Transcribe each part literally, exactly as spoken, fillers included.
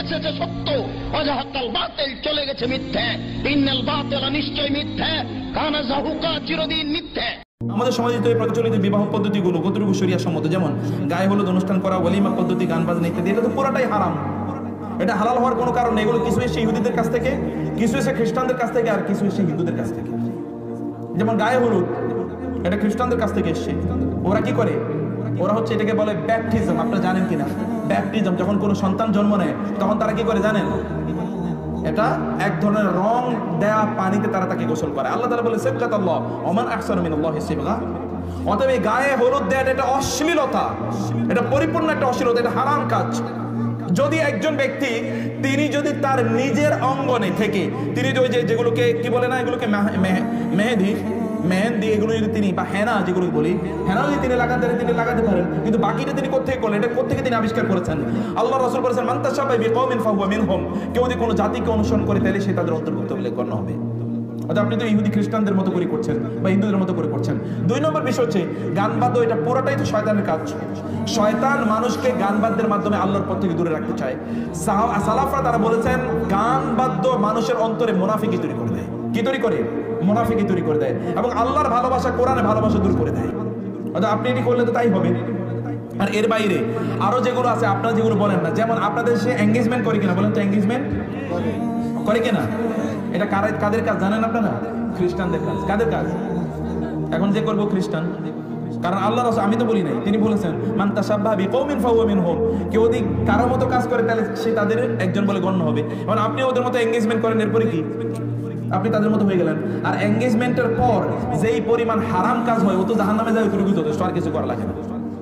এসেছে সত্য, ওয়াজাহাকাল বাতিল চলে গেছে মিথ্যে। ইন্নাল বাতিলা নিশ্চয় মিথ্যে, কানা যাহুকা চিরদিন মিথ্যে। আমাদের সমাজে তো এই প্রচলিত বিবাহ পদ্ধতিগুলো কতটুকু শরিয়া সম্মত, যেমন গায়ে হলুদ অনুষ্ঠান করা, ওয়ালিমা পদ্ধতি, গান বাজনা ইত্যাদি, এটা তো পুরোটাই হারাম। এটা হালাল হওয়ার কোনো কারণ নেই। এগুলো কিছু এসে ইহুদিদের কাছ থেকে, কিছু এসে খ্রিস্টানদের কাছ থেকে, আর কিছু এসে হিন্দুদের কাছ থেকে। যেমন গায়ে হলুদ, এটা খ্রিস্টানদের কাছ থেকে এসছে। ওরা কি করে? ওরা হচ্ছে এটাকে বলে ব্যাপটিজম। আপনারা জানেন কিনা ব্যাপটিজম? যখন কোনো সন্তান জন্ম নেয় তখন তারা কি করে জানেন? এটা এক ধরনের রং দেয়া পানিতে তারা তাকে গোসল করে। আল্লাহ তাআলা বলে সিবগাতাল্লাহ ওমান আহসানু মিনাল্লাহি সিবগা। অতএব এই গায়ে হলুদ দেওয়াটা এটা অশ্লীলতা, এটা পরিপূর্ণ একটা অশ্লীলতা, এটা হারাম কাজ। যদি একজন ব্যক্তি তিনি যদি তার নিজের অঙ্গনে থেকে তিনি ওই যে যেগুলোকে কি বলে না, এগুলোকে মেহেদি মেহেন্দি এগুলো যদি তিনি, বা হেনা যেগুলো বলি, হেনা যদি তিনি লাগাতে তিনি লাগাতে পারেন, কিন্তু বাকিটা তিনি কোথেকে করলেন? এটা কোথেকে তিনি আবিষ্কার করেছেন? আল্লাহ রাসূল বলেছেন মান তাশাব্বাহা বিকওমিন ফাহুয়া মিনহুম। কেউ যদি কোনো জাতিকে অনুসরণ করে তাহলে সে তাদের অন্তর্ভুক্ত বলে গণ্য হবে। অর্থাৎ আপনি তো ইহুদি খ্রিস্টানদের মতো করে করছেন বা হিন্দুদের মতো করে করছেন। দুই নম্বর বিষয় হচ্ছে গান বাদ্য, এটা পুরোটাই তো শয়তানের কাজ। শয়তান মানুষকে গান বাদ্যের মাধ্যমে আল্লাহর পথ থেকে দূরে রাখতে চায়। সালাফরা তারা বলেছেন গান বাদ্য মানুষের অন্তরে মুনাফিকি তৈরি করে দেয়। কি তৈরি করে? মুনাফিকি তৈরি করে দেয়, এবং আল্লাহর ভালোবাসা, কোরআনের ভালোবাসা দূর করে দেয়। অর্থাৎ আপনি এটি করলে তো তাই হবে। আর এর বাইরে আরো যেগুলো আছে আপনারা যেগুলো বলেন না, যেমন আপনাদের সে এঙ্গেজমেন্ট করে কিনা বলেন তো? এঙ্গেজমেন্ট করে কিনা? এটা কাদের কাজ জানেন আপনারা? খ্রিস্টানদের কাজ। কাদের কাজ? এখন যে করবো খ্রিস্টান, কারণ আল্লাহ রাসূল, আমি তো বলি নাই, তিনি বলেছেন মান তাশাব্বাহা বিকওমিন ফাহুয়া মিনহুম। কেউ যদি কারো মতো কাজ করে তাহলে সে তাদের একজন বলে গণ্য হবে। এখন আপনি ওদের মতো এঙ্গেজমেন্ট করেন, এরপরে কি আপনি তাদের মতো হয়ে গেলেন। আর এঙ্গেজমেন্টের পর যেই পরিমাণ হারাম কাজ হয় ও তো জাহান্নামে যায়, ওইটুকু যথেষ্ট, আর কিছু করা লাগে না।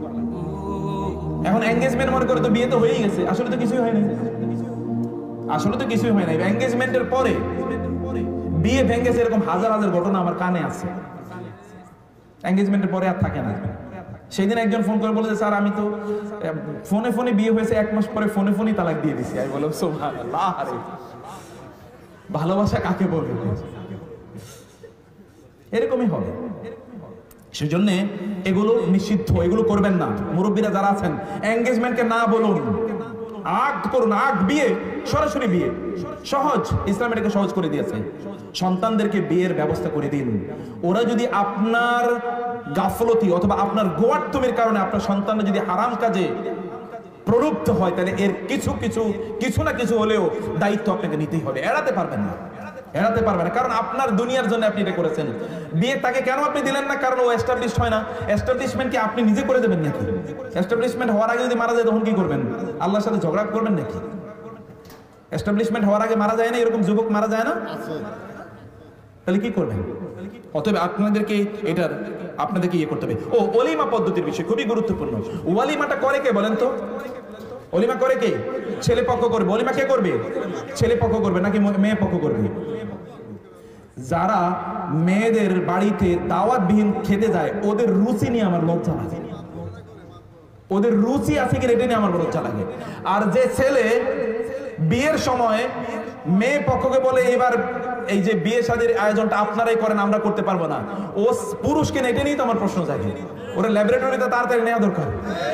এখন এঙ্গেজমেন্ট মনে করে তো বিয়ে তো হয়েই গেছে, আসলে তো কিছুই হয় নাই। আসলে তো কিছুই হয় নাই। এঙ্গেজমেন্টের পরে বিয়ে ভেঙেছে, এরকম হাজার হাজার ঘটনা আমার কানে আছে। এঙ্গেজমেন্টের পরে আর থাকে না। সেই দিন একজন ফোন করে বলে যে স্যার আমি তো ফোনে ফোনে বিয়ে হয়েছে, এক মাস পরে ফোনে ফোনেই তালাক দিয়ে দিছি। আমি বললাম সুবহানাল্লাহ, আরে ভালোবাসা কাকে বলে? এরকমই হবে। সেজন্য এগুলো নিষিদ্ধ, এগুলো করবেন না। মুরব্বীরা যারা আছেন এঙ্গেজমেন্টকে না বলুন, আগ করুন। আগ বিয়ে, সরাসরি বিয়ে সহজ, ইসলাম এটাকে সহজ করে দিয়েছে। সন্তানদেরকে বিয়ের ব্যবস্থা করে দিন। ওরা যদি আপনার গাফলতি অথবা আপনার গোয়ার্তুমের কারণে আপনার সন্তানরা যদি হারাম কাজে প্রলুব্ধ হয়, তাহলে এর কিছু কিছু কিছু না কিছু হলেও দায়িত্ব আপনাকে নিতেই হবে। এড়াতে পারবেন না, এড়াতে পারবেন না, কারণ আপনার দুনিয়ার জন্য আপনি এটা করেছেন। বিয়ে তাকে কেন আপনি দিলেন না? কারণ ও এস্টাবলিশ হয় না। এস্টাবলিশমেন্ট কি আপনি নিজে করে দেবেন নাকি? এস্টাবলিশমেন্ট হওয়ার আগে যদি মারা যায় তখন কি করবেন? আল্লাহর সাথে ঝগড়া করবেন নাকি? এস্টাবলিশমেন্ট হওয়ার আগে মারা যায় না, এরকম যুবক মারা যায় না? তাহলে কি করবেন? অতএব আপনাদেরকে এটার আপনাদেরকে ইয়ে করতে হবে। ও ওলিমা পদ্ধতির বিষয় খুবই গুরুত্বপূর্ণ। ওয়ালিমাটা করে কে বলেন তো? ওলিমা করে কে? ছেলে পক্ষ করবে। ওলিমা কে করবে? ছেলে পক্ষ করবে নাকি মেয়ে পক্ষ করবে? যারা মেয়েদের বাড়িতে দাওয়াতবিহীন খেতে যায়, ওদের রুচি নিয়ে আমার লজ্জা লাগে। ওদের রুচি আছে কি এটা নিয়ে আমার লজ্জা লাগে। আর যে ছেলে বিয়ের সময় মেয়ে পক্ষকে বলে এবার এই যে বিয়ে শাদীর আয়োজনটা আপনারাই করেন, আমরা করতে পারবো না, ও পুরুষকে এটা নিয়েই তো আমার প্রশ্ন জাগে। ওরা ল্যাবরেটরিতে তাড়াতাড়ি নেওয়া দরকার।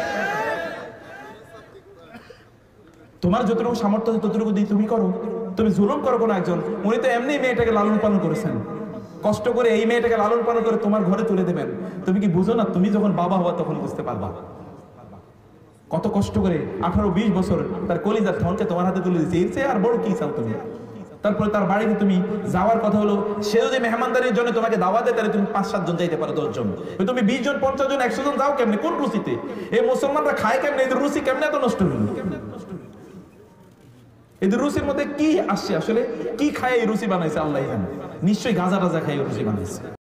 তোমার যতটুকু সামর্থ্য আছে ততটুকু দিয়ে তুমি করো। তুমি জুলুম করো কোনো একজন, উনি তো এমনি মেয়েটাকে লালন পালন করেছেন, কষ্ট করে এই মেয়েটাকে লালন পালন করে তোমার ঘরে তুলে দেবেন। তুমি কি বুঝো না? তুমি যখন বাবা হওয়া তখন বুঝতে পারবা কত কষ্ট করে আঠারো বিশ বছর তার কলিজার ধনকে তোমার হাতে তুলে দিচ্ছে। এর চেয়ে আর বড় কি চাও তুমি? তারপরে তার বাড়িতে তুমি যাওয়ার কথা হলো, সে যদি মেহমানদারির জন্য তোমাকে দাওয়াত দেয়, তাহলে তুমি পাঁচ সাত জন যাইতে পারো, দশ জন। তুমি বিশ জন পঞ্চাশ জন একশো জন যাও কেমনে? কোন রুচিতে? এই মুসলমানরা খায় কেমনে? এদের রুচি কেমনে এত নষ্ট হলো? এদের রুচির মধ্যে কি আসছে? আসলে কি খায় এই রুচি বানাইছে আল্লাহ জানে। নিশ্চয়ই গাঁজা টাজা খাই রুচি বানাইছে।